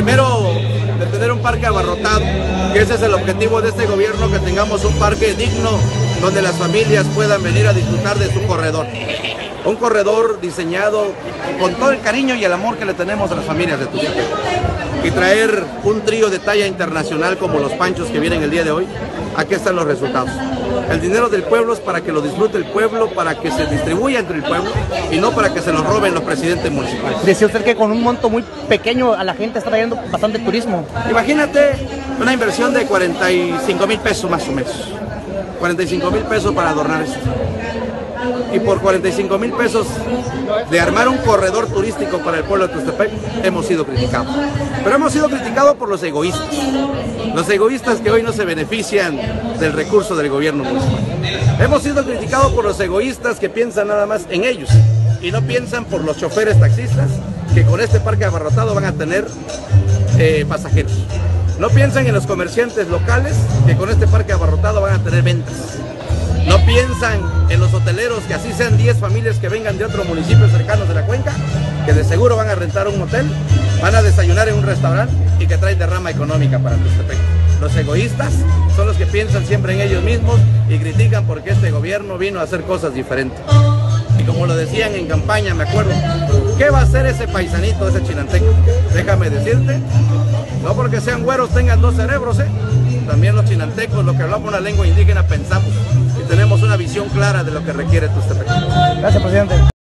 Primero, de tener un parque abarrotado, que ese es el objetivo de este gobierno, que tengamos un parque digno donde las familias puedan venir a disfrutar de su corredor. Un corredor diseñado con todo el cariño y el amor que le tenemos a las familias de Tuxtepec. Y traer un trío de talla internacional como los Panchos que vienen el día de hoy, aquí están los resultados. El dinero del pueblo es para que lo disfrute el pueblo, para que se distribuya entre el pueblo y no para que se lo roben los presidentes municipales. Decía usted que con un monto muy pequeño a la gente está trayendo bastante turismo. Imagínate una inversión de 45,000 pesos más o menos. 45,000 pesos para adornar esto. Y por 45,000 pesos de armar un corredor turístico para el pueblo de Tuxtepec, hemos sido criticados. Pero hemos sido criticados por los egoístas. Los egoístas que hoy no se benefician del recurso del gobierno municipal. Hemos sido criticados por los egoístas que piensan nada más en ellos y no piensan por los choferes taxistas que con este parque abarrotado van a tener pasajeros. No piensan en los comerciantes locales que con este parque abarrotado van a tener ventas. No piensan en los hoteleros, que así sean 10 familias que vengan de otros municipios cercanos de la cuenca, que de seguro van a rentar un hotel, van a desayunar en un restaurante y que traen derrama económica para Tuxtepec. Los egoístas son los que piensan siempre en ellos mismos y critican porque este gobierno vino a hacer cosas diferentes. Y como lo decían en campaña, me acuerdo, ¿qué va a hacer ese paisanito, ese chinanteco? Déjame decirte, no porque sean güeros tengan dos cerebros, También los chinantecos, los que hablamos una lengua indígena, pensamos y tenemos una visión clara de lo que requiere Tuxtepec. Gracias, presidente.